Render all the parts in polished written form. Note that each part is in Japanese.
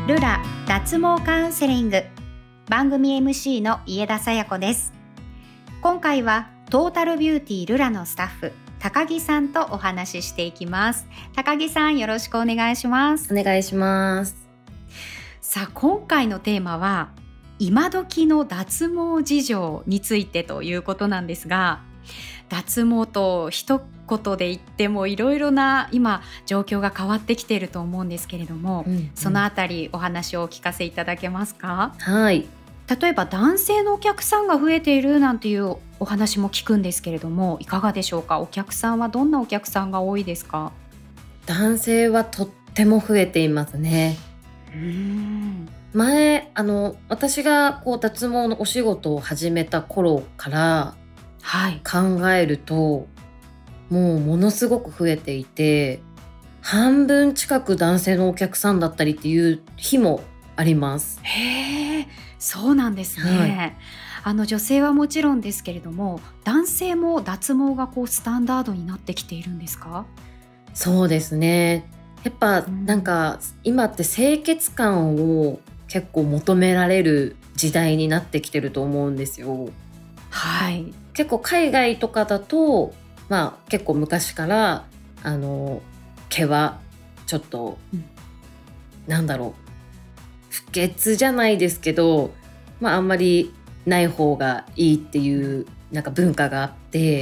ルラ脱毛カウンセリング、番組 MC の家田紗耶子です。今回はトータルビューティールラのスタッフ高木さんとお話ししていきます。高木さん、よろしくお願いします。 お願いします。 さあ、今回のテーマは今時の脱毛事情についてということなんですが、脱毛と一言で言ってもいろいろな今状況が変わってきていると思うんですけれども、そのあたりお話をお聞かせいただけますか？ はい。 例えば男性のお客さんが増えているなんていうお話も聞くんですけれども、いかがでしょうか？お客さんはどんなお客さんが多いですか？ 男性はとっても増えていますね。前私が脱毛のお仕事を始めた頃から考えると、もうものすごく増えていて、半分近く男性のお客さんだったりっていう日もあります。 へー、そうなんですね。女性はもちろんですけれども、男性も脱毛がスタンダードになってきているんですか？ そうですね。やっぱ今って清潔感を結構求められる時代になってきてると思うんですよ。 はい。 結構海外とかだと、結構昔から毛はちょっと、不潔じゃないですけど、あんまりない方がいいっていう文化があって、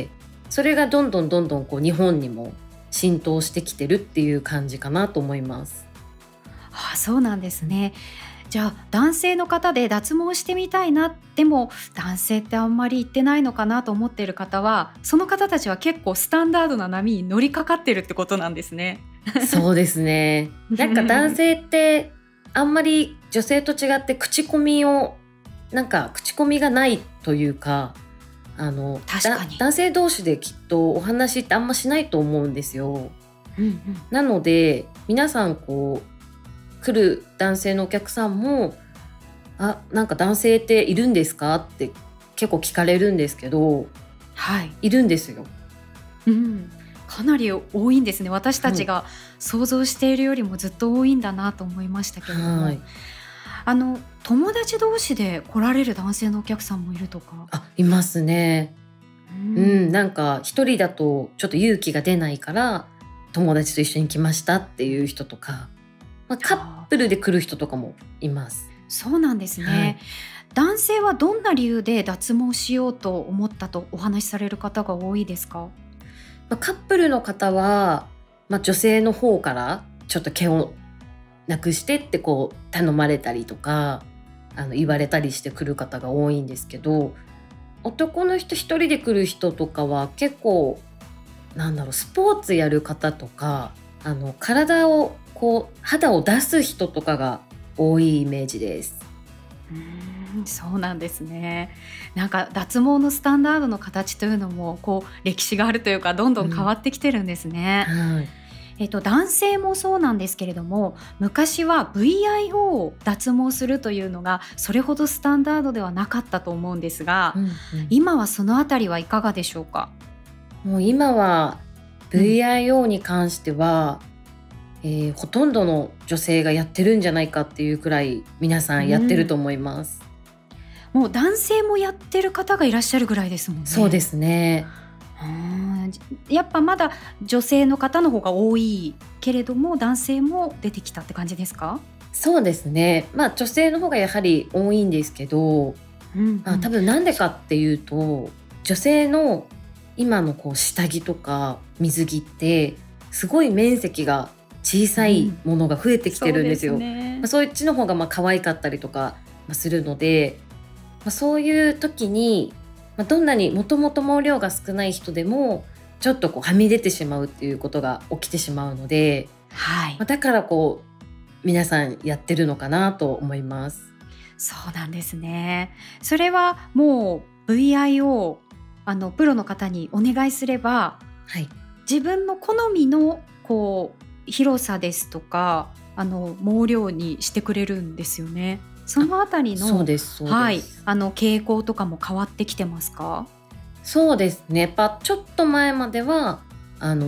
それがどんどん日本にも浸透してきてるっていう感じかなと思います。 そうなんですね。じゃあ男性の方で脱毛してみたいな、でも男性ってあんまり言ってないのかなと思っている方は、その方たちは結構スタンダードな波に乗りかかってるってことなんですね。 そうですね。男性ってあんまり女性と違って口コミがないというか、 確かに男性同士できっとお話ってあんましないと思うんですよ。なので皆さん来る男性のお客さんも男性っているんですかって結構聞かれるんですけど、いるんですよ。 かなり多いんですね。私たちが想像しているよりもずっと多いんだなと思いましたけれども、友達同士で来られる男性のお客さんもいるとか？ いますね。一人だとちょっと勇気が出ないから友達と一緒に来ましたっていう人とか、カップルで来る人とかもいます。 そうなんですね。男性はどんな理由で脱毛しようと思ったとお話しされる方が多いですか？ カップルの方は、女性の方からちょっと毛をなくしてって頼まれたりとか言われたりして来る方が多いんですけど、男の人一人で来る人とかは結構スポーツやる方とか体を肌を出す人とかが多いイメージです。 そうなんですね。脱毛のスタンダードの形というのも歴史があるというか、どんどん変わってきてるんですね。男性もそうなんですけれども、昔は VIO を脱毛するというのがそれほどスタンダードではなかったと思うんですが、今はそのあたりはいかがでしょうか？ もう今は VIO に関しては、ほとんどの女性がやってるんじゃないかっていうくらい皆さんやってると思います。 もう男性もやってる方がいらっしゃるぐらいですもんね。 そうですね。 やっぱまだ女性の方の方が多いけれども、男性も出てきたって感じですか？ そうですね。女性の方がやはり多いんですけど、多分なんでかっていうと、女性の今の下着とか水着ってすごい面積が小さいものが増えてきてるんですよ。そっちの方が可愛かったりとかするので、そういう時にどんなにもともと毛量が少ない人でもちょっとはみ出てしまうっていうことが起きてしまうので、だから皆さんやってるのかなと思います。 そうなんですね。それはもう VIO プロの方にお願いすれば、自分の好みの広さですとか毛量にしてくれるんですよね。そのあたりの傾向とかも変わってきてますか？ そうですね。ちょっと前までは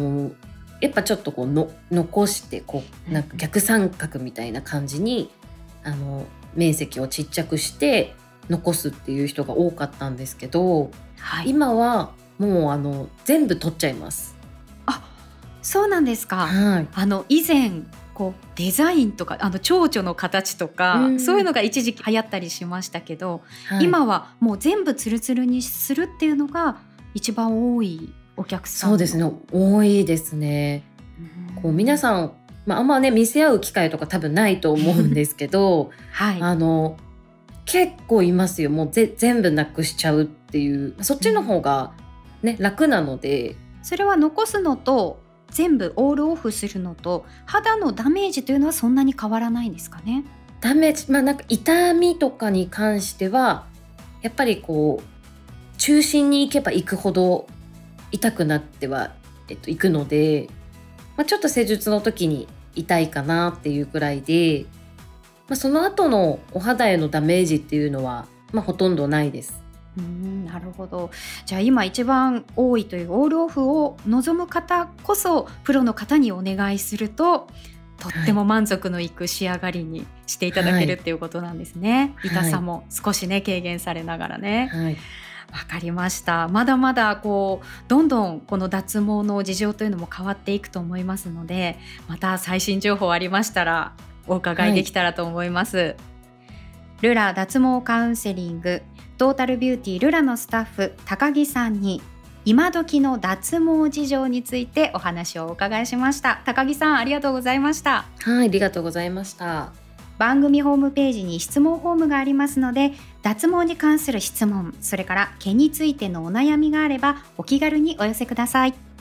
やっぱちょっと残して逆三角みたいな感じに面積をちっちゃくして残すっていう人が多かったんですけど、 はい、 今はもう全部取っちゃいます。 あ、そうなんですか。 はい、 以前こうデザインとか蝶々の形とかそういうのが一時期流行ったりしましたけど、 はい、 今はもう全部ツルツルにするっていうのが一番多いお客さんの。 そうですね、多いですね。こう皆さん、あんまね見せ合う機会とか多分ないと思うんですけどはい、 結構いますよ。もう全部なくしちゃうっていう、そっちの方がね、楽なので。 それは残すのと全部オールオフするのと肌のダメージというのはそんなに変わらないんですかね。 ダメージ、なんか痛みとかに関してはやっぱりこう中心に行けば行くほど痛くなっては、いくので、ちょっと施術の時に痛いかなっていうくらいで、その後のお肌へのダメージっていうのは、ほとんどないです。 なるほど。じゃあ今一番多いというオールオフを望む方こそプロの方にお願いするととっても満足のいく仕上がりにしていただけるっていうことなんですね。 はい、 痛さも少しね軽減されながらね。 はい、 わかりました。まだまだどんどんこの脱毛の事情というのも変わっていくと思いますので、また最新情報ありましたらお伺いできたらと思います。ルラ脱毛カウンセリングトータルビューティールラのスタッフ高木さんに今時の脱毛事情についてお話をお伺いしました。高木さんありがとうございました。 はい、ありがとうございました。 番組ホームページに質問フォームがありますので、脱毛に関する質問、それから毛についてのお悩みがあればお気軽にお寄せください。